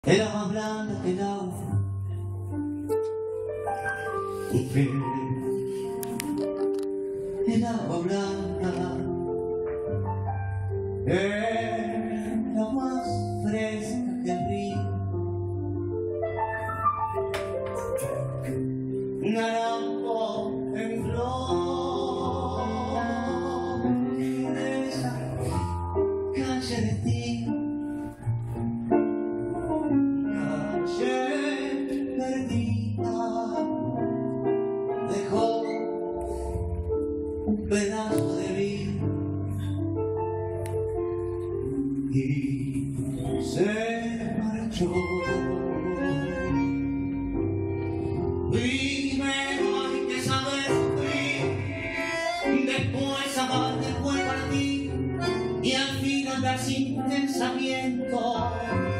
era más blanda que el agua, el agua blanca era más fresca que el río. Naranjo en flor de esa calle de ti, calle perdida, dejó un pedazo de vida y se marchó. Primero hay que saber sufrir, después amar, después partir, y al fin andar sin pensamiento.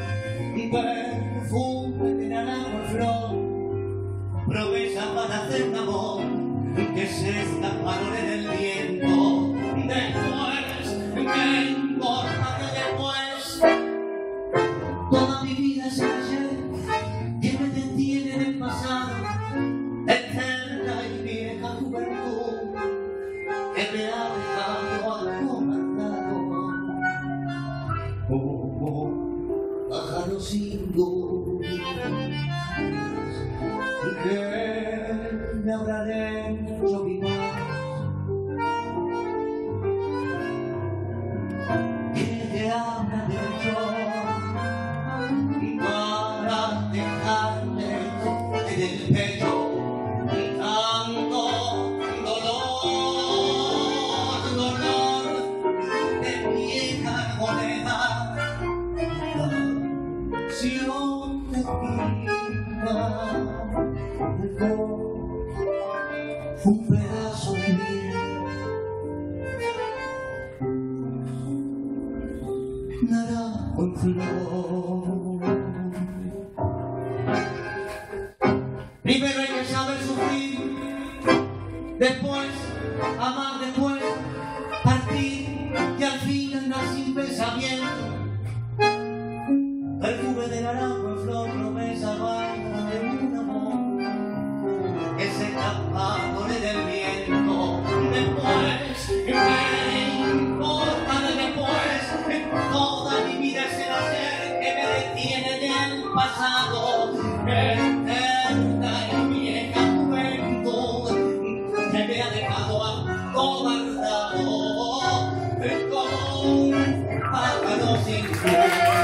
Perfume de naranjo en flor, promesa para hacer un amor que se escaparon en el viento. Después, ¿qué importa que después? Toda mi vida es el ayer que me detiene en el pasado, eterna y vieja juventud que me ha dejado acomodado como pájaro sin luz, que me habrá hecho vivir, que te habrá hecho para dejarme en el pecho tanto dolor de vieja moneda. Si no te quita un pedazo de vida, naranjo en flor. Primero hay que saber sufrir, después amar, después partir, y al fin andar sin pensamiento. Perfume de naranjo en flor, promesa vaina de un amor que se escaparon en el viento. Después, ¿qué importa de después? Toda mi vida es el ayer que me detiene del pasado, eterna y vieja juventud que me ha dejado acobardado como un pájaro sin luz.